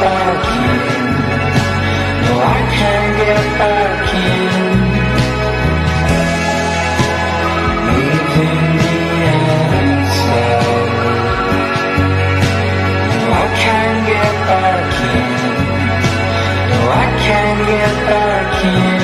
back in. No, I can't get back in. Leaving the answer. No, I can't get back in. No, I can't get back in.